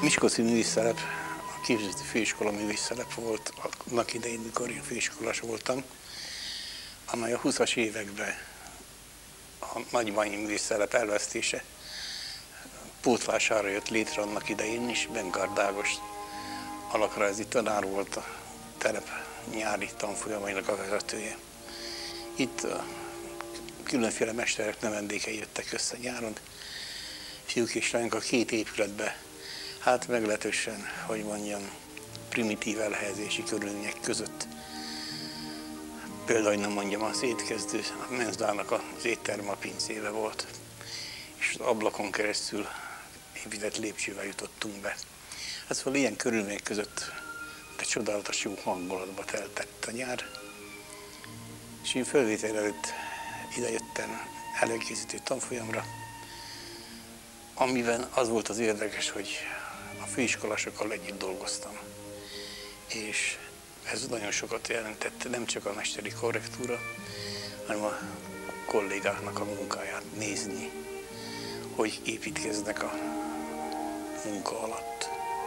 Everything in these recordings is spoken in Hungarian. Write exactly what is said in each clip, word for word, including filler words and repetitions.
Miskolci művészelep, a képzőti főiskola művészelep volt annak idején, mikor én főiskolás voltam, amely a huszas években a nagybányi művészelep elvesztése pótlására jött létre annak idején is. Benkár Dágos alakrajzi tanár volt a telep nyári tanfolyamainak a vezetője. Itt különféle mesterek, növendékei jöttek össze nyáron, fiúk és lányok a két épületbe, hát meglehetősen, hogy mondjam, primitív elhelyezési körülmények között. Például, nem mondjam, az étkezdő, a menzdának az étterme a pincébe volt, és az ablakon keresztül épített lépcsővel jutottunk be. Hát szóval ilyen körülmények között egy csodálatos jó hangulatba teltett a nyár, és én fölvétel előtt idejöttem előkészítő tanfolyamra, amiben az volt az érdekes, hogy a főiskolásokkal együtt dolgoztam. És ez nagyon sokat jelentett, nem csak a mesteri korrektúra, hanem a kollégáknak a munkáját nézni, hogy építkeznek a munka alatt.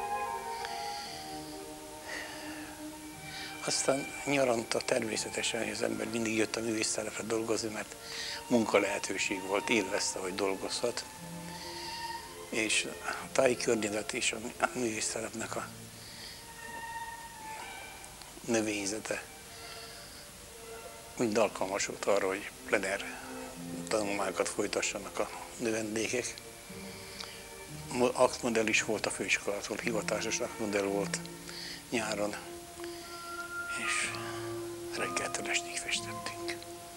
Aztán nyaranta természetesen, hogy az ember mindig jött a művészelepre dolgozni, mert munka lehetőség volt, élvezte, hogy dolgozhat. És a táji környezet és a művészelepnek a növényzete mind alkalmas volt arra, hogy plener tanulmányokat folytassanak a növendékek. Aktmodell is volt a főiskolától, hivatásos aktmodell volt nyáron, és reggeltől estig festettünk.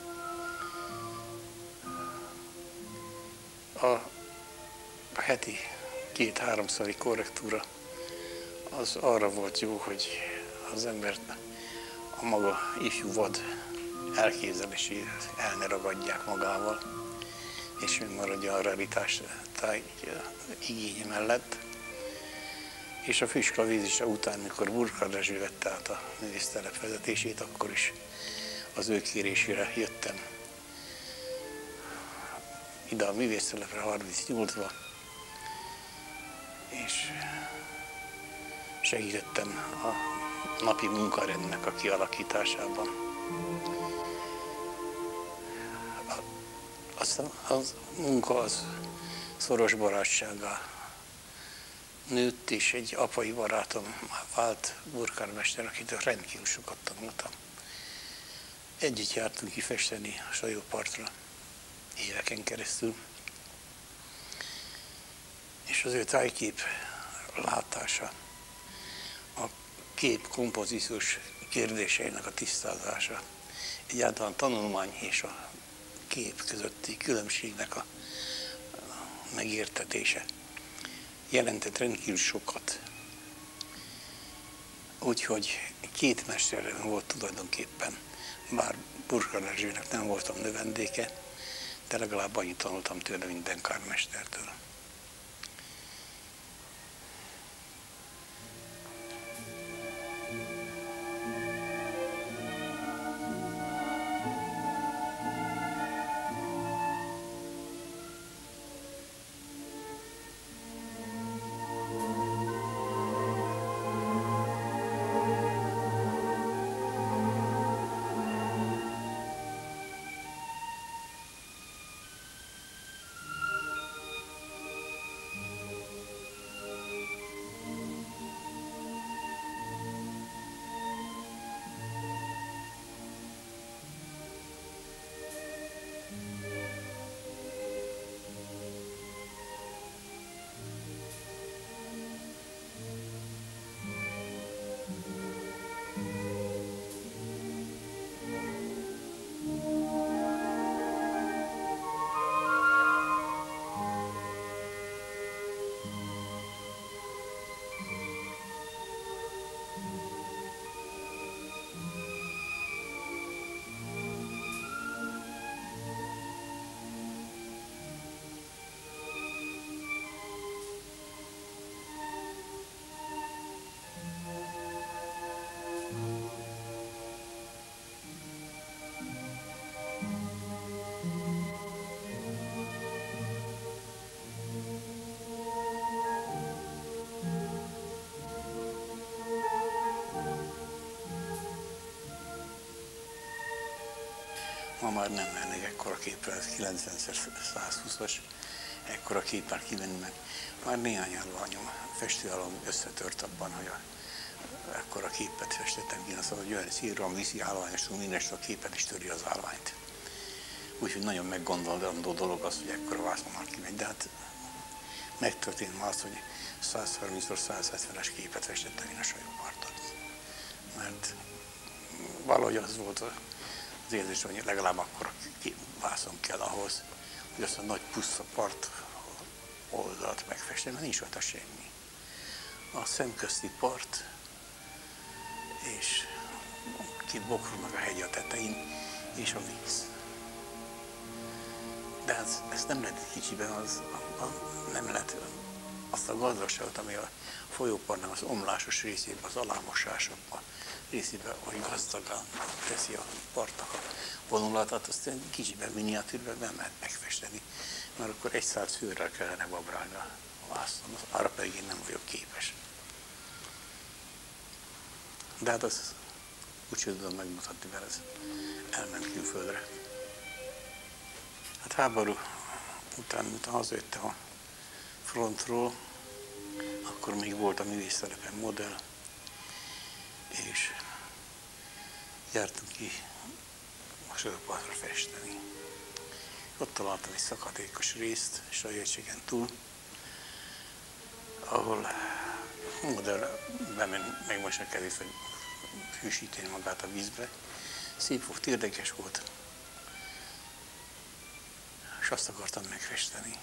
A A heti két-háromszori korrektúra az arra volt jó, hogy az embert a maga ifjú vad elképzeléséhez el ne ragadják magával, és maradja a realitás igénye mellett. És a főiskola végzése után, mikor Burkhardt Rezső vette át a művésztelep vezetését, akkor is az ő kérésére jöttem ide a művésztelepre harmincnyolcba, és segítettem a napi munkarendnek a kialakításában. Aztán az munka az szoros barátsággá nőtt, és egy apai barátom vált Burkhardt mester, akitől rendkívül sokat tanultam. Együtt jártunk ki festeni a Sajópartra éveken keresztül. És az ő tájkép látása, a kép kompozíciós kérdéseinek a tisztázása, egyáltalán tanulmány és a kép közötti különbségnek a megértetése jelentett rendkívül sokat. Úgyhogy két mesterem volt tulajdonképpen, bár Burkhardt Rezsőnek nem voltam növendéke, de legalább annyit tanultam tőle, mint Benkár mestertől. ma már nem mennek ekkora képpel, kilencven száz húszas, ekkora képpel kivenni, mert már néhány állványom, festőállom összetört abban, hogy a, ekkora képet festettem ki, azt mondja, hogy olyan szírran viszi állványos, mindenest a képet is töri az állványt. Úgyhogy nagyon meggondolandó dolog az, hogy ekkora vászon már kimegy, de hát megtörtént már az, hogy száz harminc száz hetvenes képet festettem én a Sajóparton. Mert valahogy az volt az érzés, hogy legalább akkora vászon kell ahhoz, hogy azt a nagy puszta part oldalt megfesteni, mert nincs rajta semmi. A szemközti part és két bokrú meg a hegy a tetején, és a víz. De hát ezt nem lehet kicsiben, az, a, a, nem lehet azt a gazdagságot, ami a folyópartnak az omlásos részében, az alámosásokban részében, hogy gazdagan teszi a partnak a vonulatát, azt kicsiben, miniatűrben nem lehet megfesteni, mert akkor egy száz főrrel kellene babrálni a vászon, arra pedig én nem vagyok képes. De hát az úgy tudom megmutatni, mert ez elment külföldre. Hát háború után, mint hazajöttem a frontról, akkor még volt a művésztelepen modell, és jártunk ki a Sajópartra festeni. Ott találtam egy szakadékos részt, Sajértségen túl, ahol a modell bement, megmosni a kezét, vagy hűsíteni magát a vízbe. Szép volt, érdekes volt, és azt akartam megfesteni.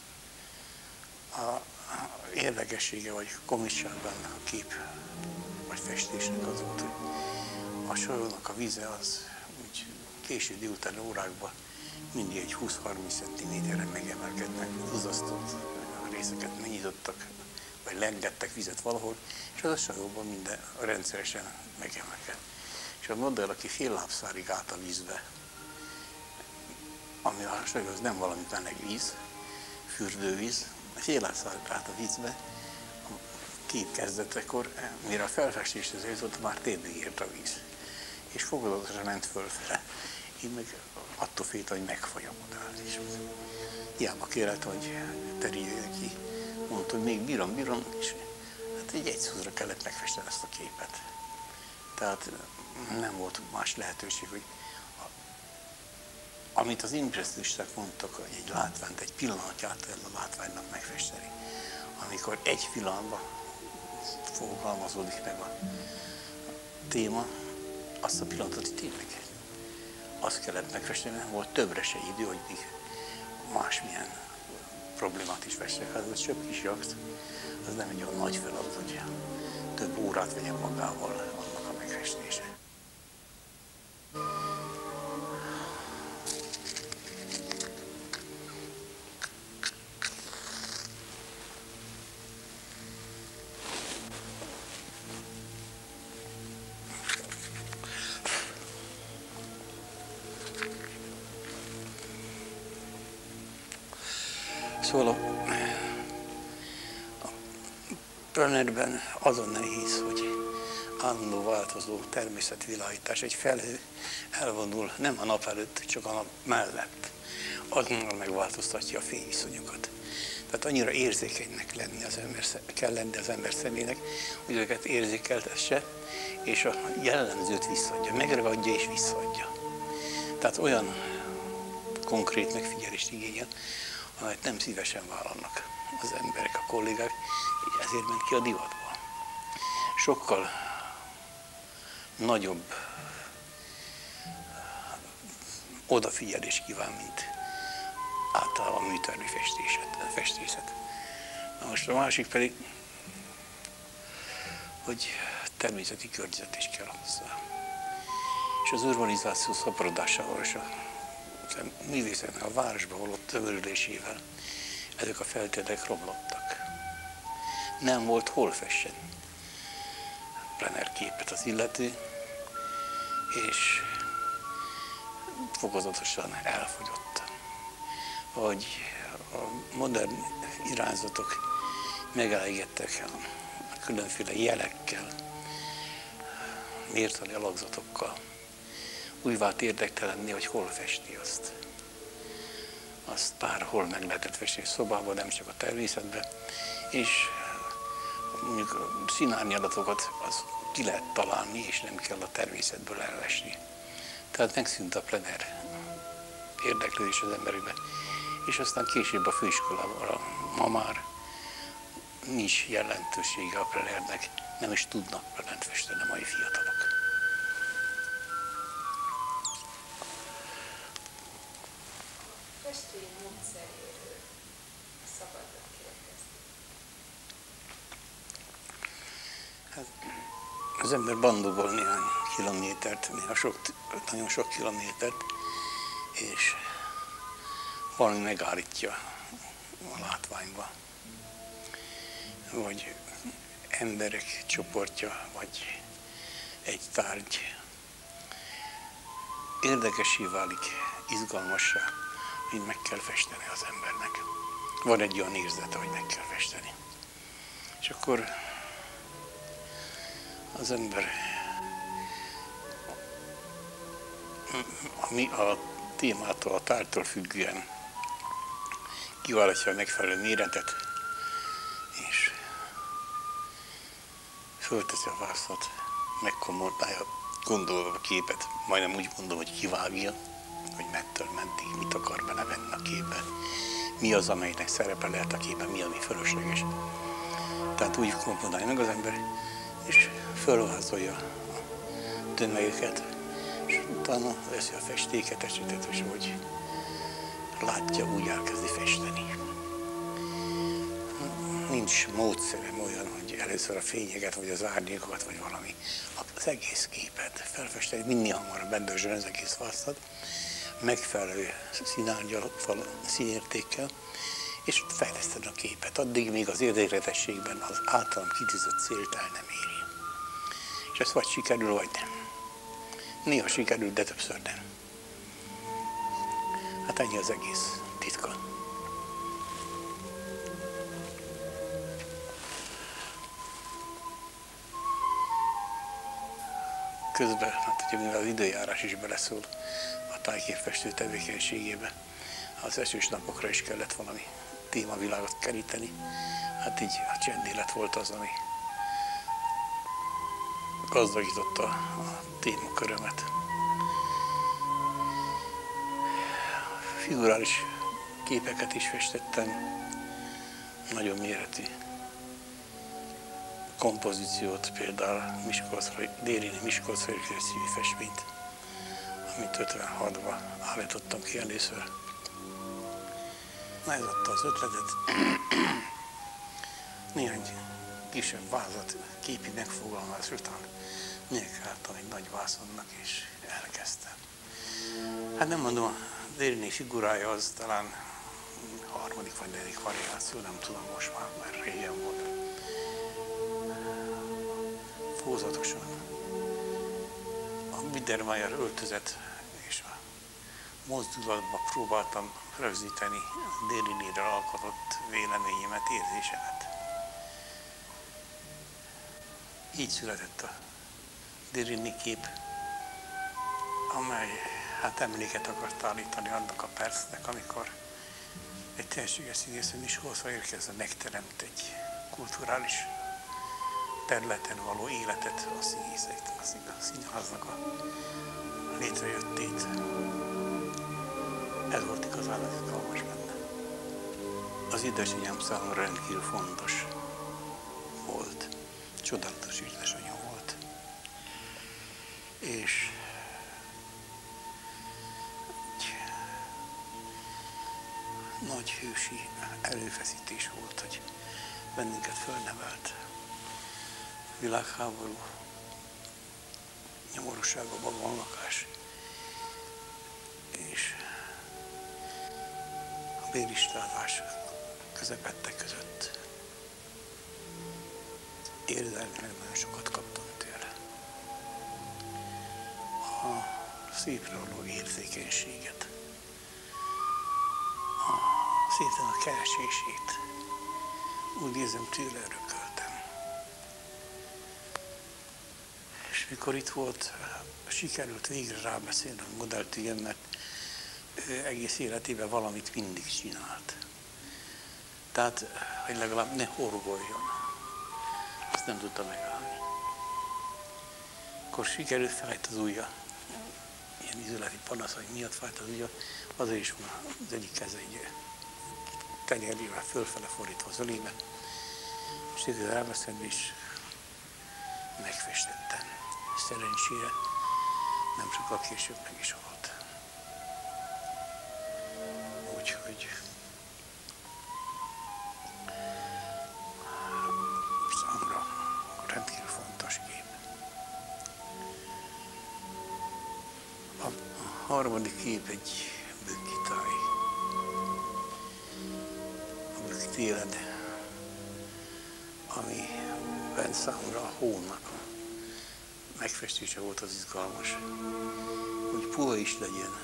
A érdekessége, vagy komisságban a kép, vagy festésnek az volt, hogy a Sajónak a vize az úgy késő délután órákban mindig egy húsz-harminc centiméterre megemelkednek, húzasztott részeket megnyitottak, vagy lengettek vizet valahol, és az a Sajóban minden rendszeresen megemelkedt. És a modell, aki fél lábszárig állt a vízbe, ami a Sajó az nem valami meleg víz, fürdővíz, fél lábszárig állt a vízbe, a kép kezdetekor, mire a felfestéshez jutott, már térdig ért a víz. És fokozatosan ment fölfele. Én meg attól féltem, hogy megfagy a modell. És hiába kérett, hogy terjedjen ki. Mondta, hogy még bírom, bírom, és hát egy egyszúzra kellett megfesteni ezt a képet. Tehát nem volt más lehetőség, hogy amit az impressziósták mondtak, hogy egy látványt, egy pillanatját kell a látványnak megfesteni. Amikor egy pillanatban fogalmazódik meg a téma, azt a pillanatot tényleg azt kellett megfesteni, nem volt többre se idő, hogy még másmilyen problémát is festtek. Hát az csöpp kis jakt, az nem egy olyan nagy feladat, hogy több órát vegyen magával annak a megfestése. Szóval a, a plenerben azon nehéz, hogy állandó változó természetvilágítás, egy felhő elvonul nem a nap előtt, csak a nap mellett. Azonnal megváltoztatja a fényviszonyokat. Tehát annyira érzékenynek lenni az ember, kell lenni az ember személynek, hogy őket érzékeltesse, és a jellemzőt visszaadja, megragadja és visszaadja. Tehát olyan konkrét megfigyelést igényel, amelyet nem szívesen vállalnak az emberek, a kollégák, és ezért ment ki a divatba. Sokkal nagyobb odafigyelés kíván, mint általában a műtermi festészet. Na most a másik pedig, hogy természeti környezet is kell hozzá. És az urbanizáció szaporodásával és a művészetnek a városba való tömörülésével ezek a feltételek romlottak. Nem volt hol fessen plener képet az illető, és fokozatosan elfogyott. Hogy a modern irányzatok megelégettek a különféle jelekkel, mértani alakzatokkal, úgy vált érdektelenné, hogy hol festi azt. Azt bárhol meg lehetett festeni szobában, nem csak a természetben, és mondjuk a színárnyalatokat az ki lehet találni, és nem kell a természetből elvesni. Tehát megszűnt a plener érdeklődés az emberekben. És aztán később a főiskolában ma már nincs jelentősége a plenernek, nem is tudnak plenert festeni a mai fiatalok. Festői módszeréről szabadra kérdezni. Hát, az ember bandogol néhány kilométert, néha sok, nagyon sok kilométert, és valami megállítja a látványba. Vagy emberek csoportja, vagy egy tárgy. Érdekessé válik, izgalmassá, hogy meg kell festeni az embernek. Van egy olyan érzete, hogy meg kell festeni. És akkor az ember ami a témától, a tárgytól függően kiválasztja a megfelelő méretet, és fölteszi a vászlat, megkomoltálja, gondolva a képet, majdnem úgy mondom, hogy kivágja, hogy mettől meddig, mit akar belevenni a képbe, mi az, amelynek szerepe lehet a képben, mi, ami fölösleges. Tehát úgy komponálja meg az ember, és fölvázolja a tömegeket, és utána veszi a festéket, esetet, és úgy látja, úgy elkezdi festeni. Nincs módszerem olyan, hogy először a fényeket, vagy az árnyékokat, vagy valami. Az egész képet felfesteni, minél hamarabb bendőzsön az egész vászlat, megfelelő színárgyal, színértékkel, és fejleszteni a képet. Addig még az érdekletességben az általam kitűzött célt el nem éri. És ez vagy sikerül, vagy nem. Néha sikerül, de többször nem. Hát ennyi az egész titka. Közben, hát ugye mivel az időjárás is beleszól a tájképfestő tevékenységébe, az esős napokra is kellett valami témavilágot keríteni. Hát így a csendélet volt az, ami gazdagította a témakörömet. Figurális képeket is festettem, nagyon méretű kompozíciót, például Miskolcra, Dériné Miskolcra című festményt, amit ötvenhatban állítottam ki először. Na ez adta az ötletet. Néhány kisebb vázat, képi megfogalmazás után nekiálltam egy nagy vászonnak, és elkezdtem. Hát nem mondom, a Dériné figurája az talán harmadik vagy negyedik variáció, nem tudom most már, mert régen volt. Fózatosan a Biedermeier öltözet és a mozdulatba próbáltam rögzíteni a Dérinéről alkotott véleményemet, érzésemet. Így született a Dériné kép, amely hát emléket akart állítani annak a percnek, amikor egy tehetséges színésző Miskolcra érkezve megteremt egy kulturális területen való életet a színészeknek, a színháznak a létrejöttét. Ez volt igazán az izgalmas benne. Az édesanyám számomra rendkívül fontos volt. Csodálatos édesanyám volt. És nagy hősi erőfeszítés volt, hogy bennünket fölnevelt. Világháború, nyomorúsága, magánlakás, és a bérlistázás közepette között érzelmileg nagyon sokat kaptam tőle. A szépre való érzékenységet, a szépen a keresését, úgy érzem, tőle örököltem. És mikor itt volt sikerült végre rábeszélnem a modellt, igen, mert ő egész életében valamit mindig csinált. Tehát, hogy legalább ne horgoljon. Azt nem tudta megállni. Akkor sikerült, fájt az ujja. Ilyen izületi panaszai miatt fájt az ujja. Azért is van az egyik keze egy tenyerjével fölfele fordítva az ölébe. Sikerült elbeszélni, és megfestettem. Szerencsére nem sokkal később meg is halt. Úgyhogy számomra rendkívül fontos kép. A harmadik kép egy bükkitáj. A bükkitéled, amiben számomra a hónak a megfestése volt az izgalmas, hogy puha is legyen,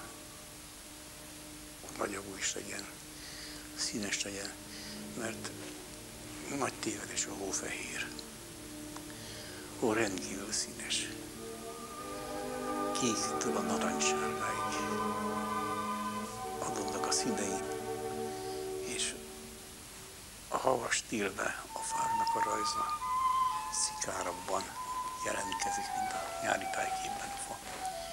ragyogó is legyen, színes legyen, mert nagy tévedés a hófehér. Hó rendkívül színes. Kéktől a narancssárgáig adódnak a színei, és a havas télbe a fáknak a rajza szikárabban jelentkezik, mint a nyári tájképben a fa.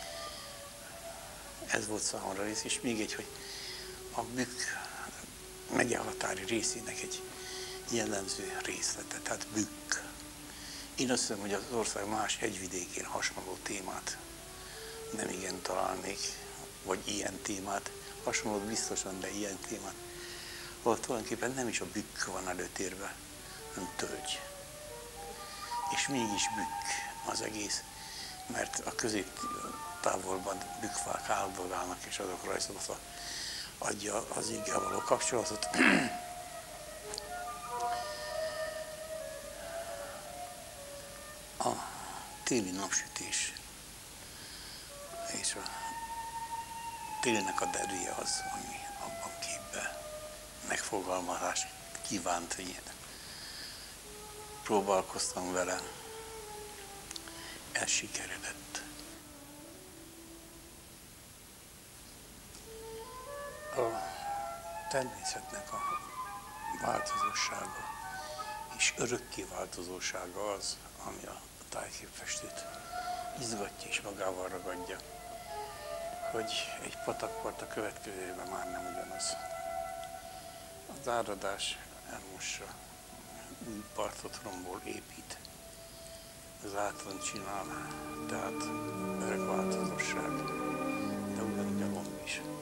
Ez volt számomra rész, és még egy, hogy a bükk megyehatári részének egy jellemző részlete, tehát bükk. Én azt hiszem, hogy az ország más hegyvidékén hasonló témát nem igen találnék, vagy ilyen témát, hasonlót biztosan, de ilyen témát, ahol tulajdonképpen nem is a bükk van előtérben, hanem tölgy. És mégis bükk az egész, mert a középtávolban bükkfák áldogálnak, és azok rajzolata adja az éggel való kapcsolatot. A téli napsütés és a télnek a derűje az, ami abban képben megfogalmazást kívánt, hogy én próbálkoztam vele, ez sikeredett. A természetnek a változósága és örökké változósága az, ami a tájképfestőt izgatja és magával ragadja, hogy egy patakpart a következőben már nem ugyanaz. Az áradás elmossa, új partot rombol, épít, az átlan csinál, tehát örök változóság, de ugyanúgy a lomb is.